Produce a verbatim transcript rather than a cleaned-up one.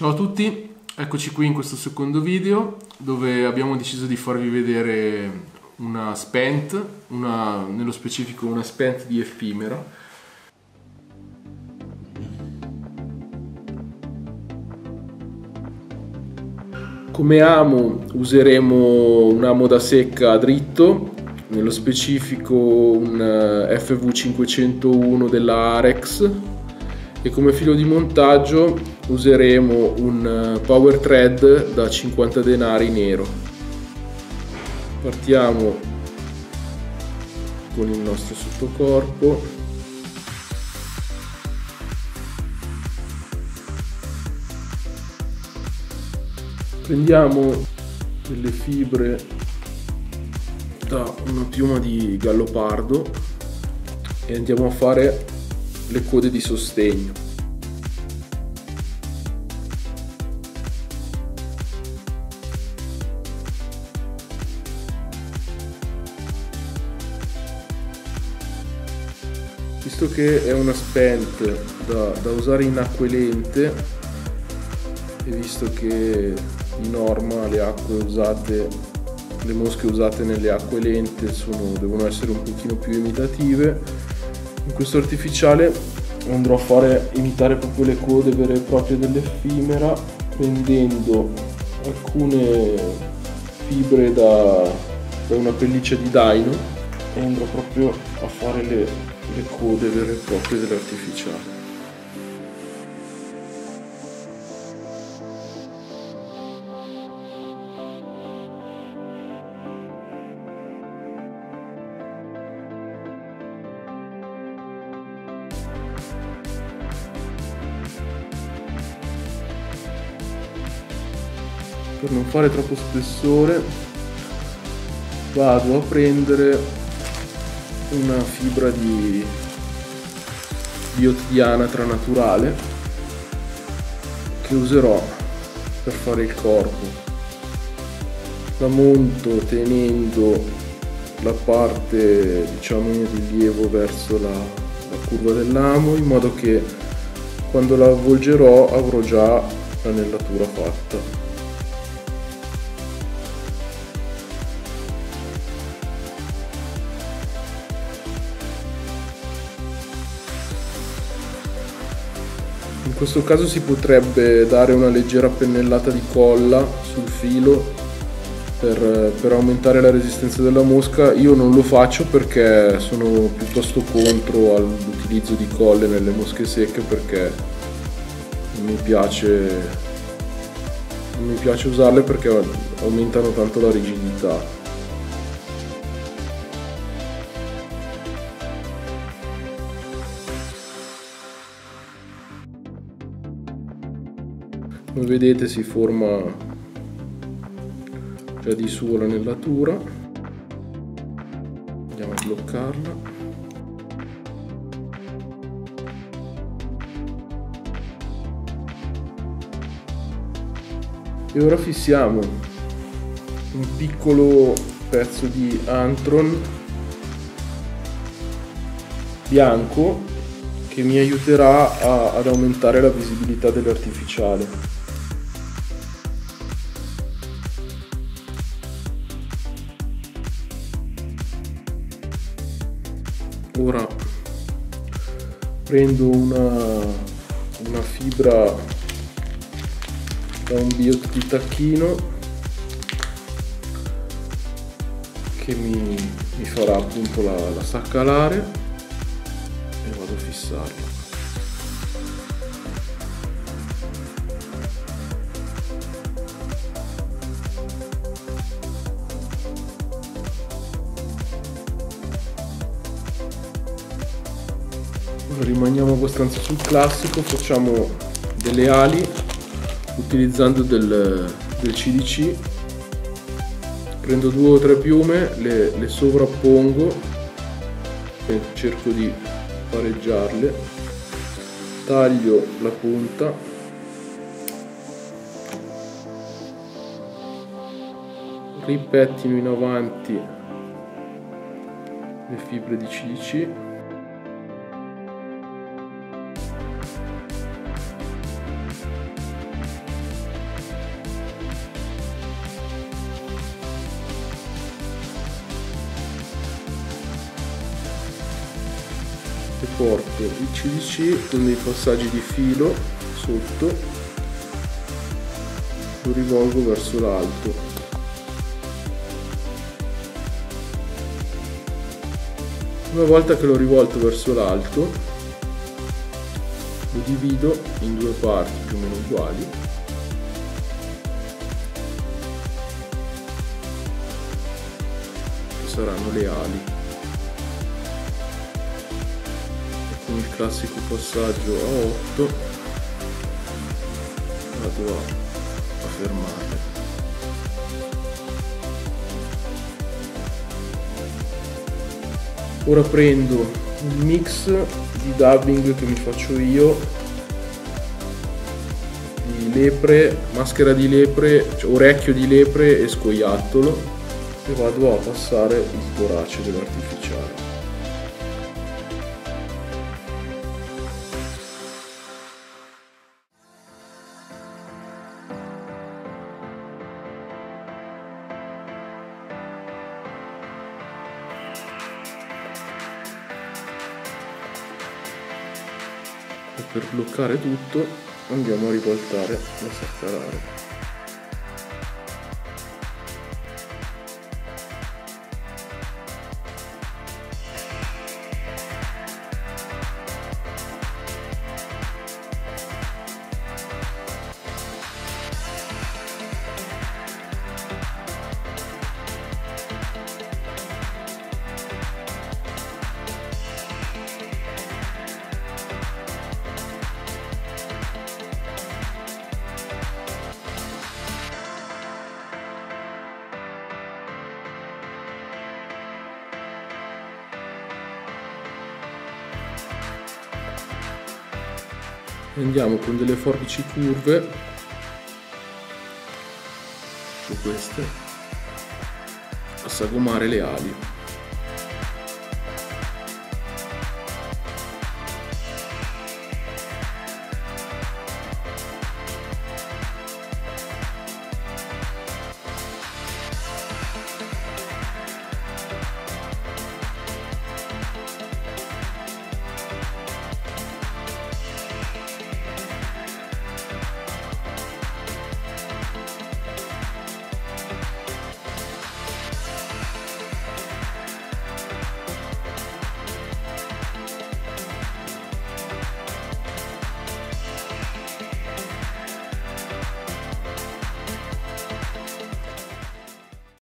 Ciao a tutti, eccoci qui in questo secondo video dove abbiamo deciso di farvi vedere una spent, una, nello specifico una spent di Ephimera. Come amo useremo un amo da secca dritto, nello specifico un F V cinquecentouno della Arex, e come filo di montaggio useremo un power thread da cinquanta denari nero. Partiamo con il nostro sottocorpo. Prendiamo delle fibre da una piuma di gallopardo e andiamo a fare le code di sostegno. Visto che è una spent da, da usare in acque lente e visto che di norma le acque usate, le mosche usate nelle acque lente sono, devono essere un pochino più imitative, in questo artificiale andrò a fare imitare proprio le code vere e proprie dell'Ephimera, prendendo alcune fibre da, da una pelliccia di daino e andrò proprio a fare le, le code vere e proprie dell'artificiale. Per non fare troppo spessore vado a prendere una fibra di biot di anatra naturale che userò per fare il corpo. La monto tenendo la parte, diciamo, in rilievo verso la, la curva dell'amo, in modo che quando la avvolgerò avrò già l'anellatura fatta. In questo caso si potrebbe dare una leggera pennellata di colla sul filo per, per aumentare la resistenza della mosca. Io non lo faccio perché sono piuttosto contro all'utilizzo di colle nelle mosche secche, perché non mi piace, non mi piace usarle perché aumentano tanto la rigidità. Come vedete si forma già di suo l'anellatura, andiamo a bloccarla. E ora fissiamo un piccolo pezzo di Antron bianco che mi aiuterà a, ad aumentare la visibilità dell'artificiale. Ora prendo una, una fibra da un biot di tacchino che mi, mi farà appunto la, la sacca alare e vado a fissarla. Rimaniamo abbastanza sul classico, facciamo delle ali utilizzando del, del C D C. Prendo due o tre piume, le, le sovrappongo e cerco di pareggiarle, taglio la punta, ripettino in avanti le fibre di C D C porto il C D C con dei passaggi di filo sotto, lo rivolgo verso l'alto. Una volta che l'ho rivolto verso l'alto, lo divido in due parti più o meno uguali. Che saranno le ali. E con il classico passaggio a otto vado a, a fermare. Ora prendo un mix di dubbing che mi faccio io, di lepre, maschera di lepre, cioè orecchio di lepre e scoiattolo, e vado a passare il torace dell'artificiale. E per bloccare tutto andiamo a rivoltare la saccarare. Andiamo con delle forbici curve, tipo queste, a sagomare le ali.